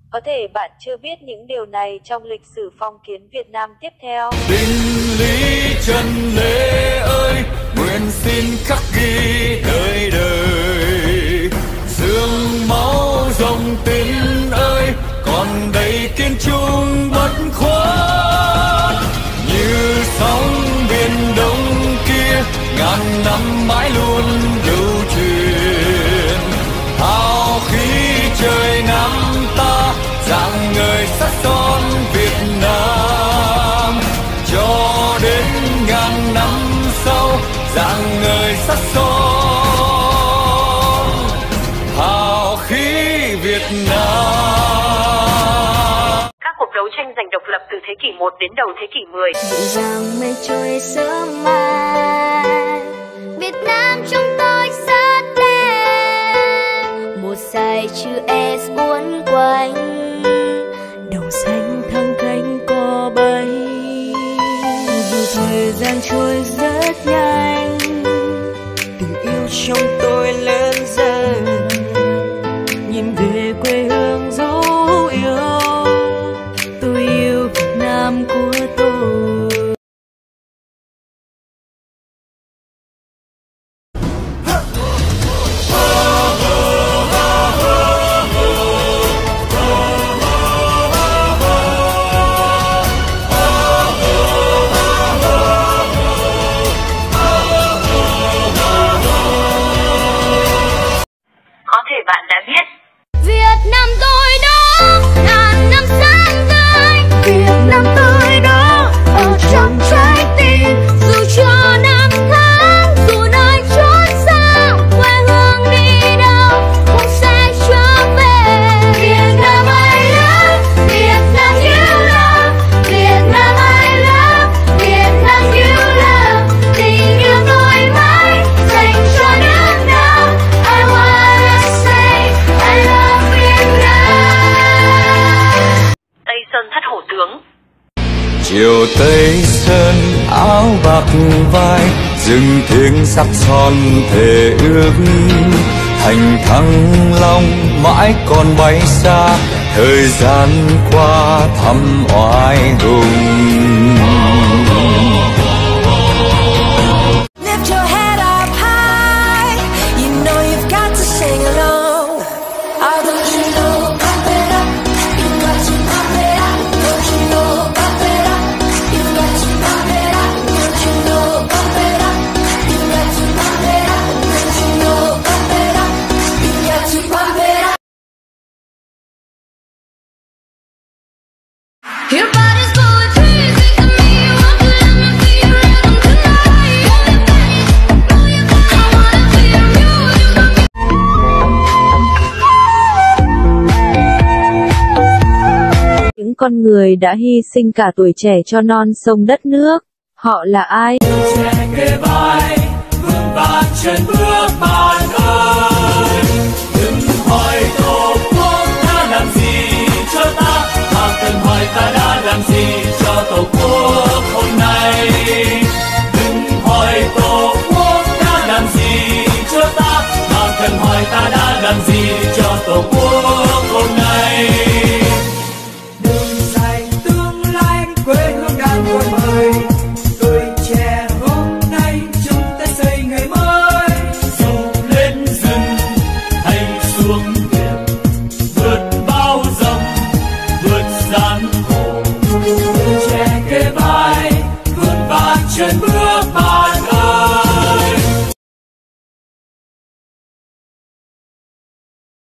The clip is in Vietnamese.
Có thể bạn chưa biết những điều này trong lịch sử phong kiến Việt Nam tiếp theo. Binh Lý Trần Lê ơi, nguyện xin khắc ghi đời đời. Dương máu dòng tín ơi, còn đầy kiên trung bất khuất. Như sóng biển đông kia, ngàn năm mãi luôn lưu truyền. Hào khí trời Nam ta, rạng ngời sắc son Việt Nam. Cho đến ngàn năm sau, rạng ngời sắc son hào khí Việt Nam. Các cuộc đấu tranh giành độc lập từ thế kỷ 1 đến đầu thế kỷ 10. Dịu dàng mây trôi sớm mai, Việt Nam chúng tôi rất đẹp. Một dải chữ S uốn quanh, đồng xanh thăng cánh cò bay. Dù thời gian trôi rất nhanh, tình yêu trong tôi lớn dần. Nhìn về quê hương dấu yêu, tôi yêu Việt Nam của tôi. Có thể bạn đã biết Việt Nam tôi đó, ngàn năm sáng tươi. Việt Nam tôi đó, ở trong trái tim. Dù cho năm tháng, dù nơi chốn xa, quê hương đi đâu cũng sẽ trở về. Việt Nam I love, Việt Nam you love. Việt Nam I love, Việt Nam you love. Tình yêu tôi mãi dành cho nước Nam. I wanna say I love Việt Nam. Tây Sơn Thất Hổ Tướng. Chiều Tây Sơn áo bạc vai, rừng thiêng sắc son thề ước. Thành Thăng Long mãi còn bay xa, thời gian qua thăm oai hùng. Lift your head up high, you know you've got to sing along. Oh, don't you know, pump it up, you've got to pump it up. Don't you know, pump it up, you've got to pump it up. Don't you know, pump it up, you've got to pump it up. Don't you know, pump it up, you've got to pump it up. Your body's going crazy to me. You want to let me feel your rhythm tonight. Move your body, I wanna feel your music. Những con người đã hy sinh cả tuổi trẻ cho non sông đất nước. Họ là ai? Trẻ kề vai, vững vàng chân bước bạn ơi. Đừng hỏi Tổ quốc đã làm gì cho ta, mà cần hỏi ta đã làm gì cho Tổ quốc hôm nay. Đừng hỏi Tổ quốc đã làm gì cho ta, mà cần hỏi ta đã làm gì cho Tổ quốc hôm nay. Đường dài tương lai quê hương đang còn mời, tuổi trẻ hôm nay chúng ta xây ngày mới. Dù lên rừng hay xuống biển, vượt bao dòng, vượt gian khổ. Trẻ kề vai, vững vàng chân bước vai.